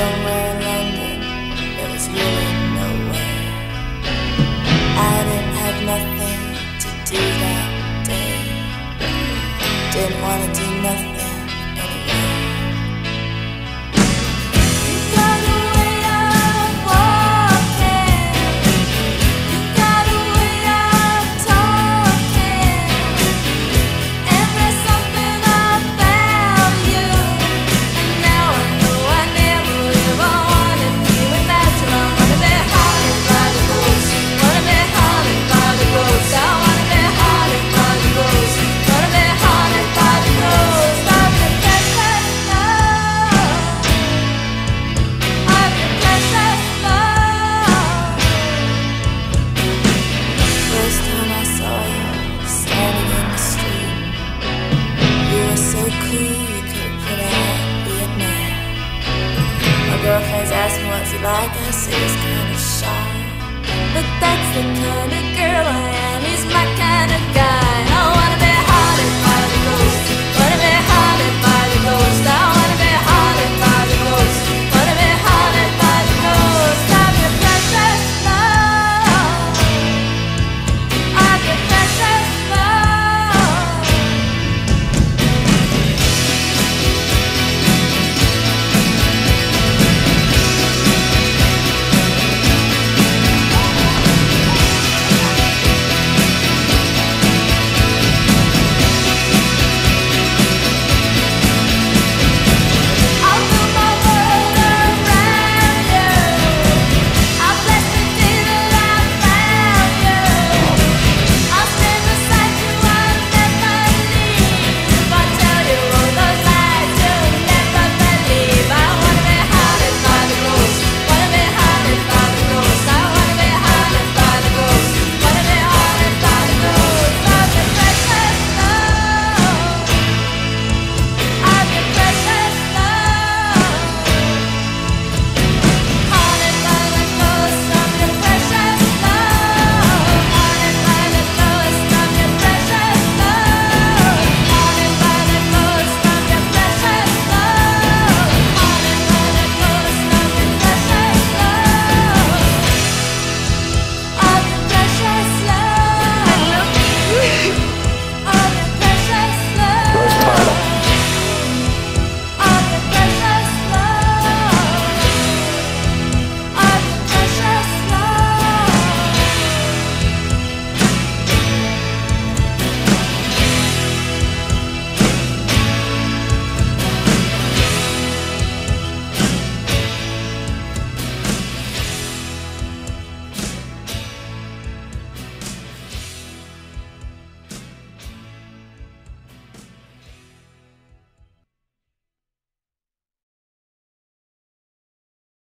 somewhere in London, there was really nowhere. I didn't have nothing to do that day. Didn't wanna do nothing anyway. You got a way of walking, you got a way of talking, and there's something about you. And now I know I never ever wanna be without you. I wanna be haunted by the ghost, wanna be haunted by the ghost. I wanna be haunted by the ghost, wanna be haunted by the ghost. I've been precious love, I've been precious love. First time I saw you standing in the street, you were so cool you could put out Vietnam. My girlfriends ask me what's he like, I say he's kind of shy, but that's the kind of girl I am. He's my kind of guy.